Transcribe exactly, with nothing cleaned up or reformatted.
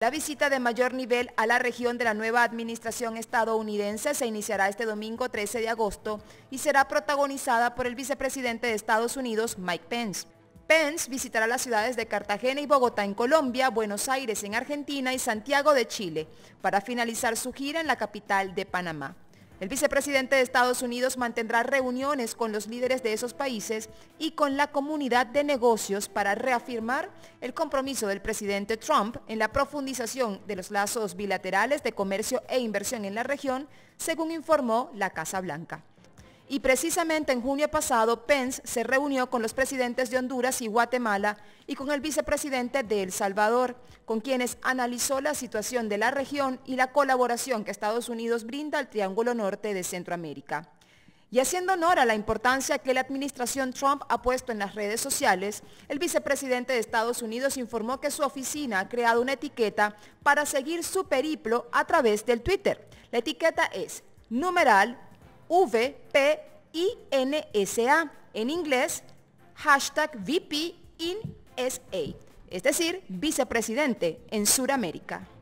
La visita de mayor nivel a la región de la nueva administración estadounidense se iniciará este domingo trece de agosto y será protagonizada por el vicepresidente de Estados Unidos, Mike Pence. Pence visitará las ciudades de Cartagena y Bogotá en Colombia, Buenos Aires en Argentina y Santiago de Chile, para finalizar su gira en la capital de Panamá. El vicepresidente de Estados Unidos mantendrá reuniones con los líderes de esos países y con la comunidad de negocios para reafirmar el compromiso del presidente Trump en la profundización de los lazos bilaterales de comercio e inversión en la región, según informó la Casa Blanca. Y precisamente en junio pasado, Pence se reunió con los presidentes de Honduras y Guatemala y con el vicepresidente de El Salvador, con quienes analizó la situación de la región y la colaboración que Estados Unidos brinda al Triángulo Norte de Centroamérica. Y haciendo honor a la importancia que la administración Trump ha puesto en las redes sociales, el vicepresidente de Estados Unidos informó que su oficina ha creado una etiqueta para seguir su periplo a través del Twitter. La etiqueta es numeral V P I N S A, en inglés, hashtag V P in S A, es decir, vicepresidente en Sudamérica.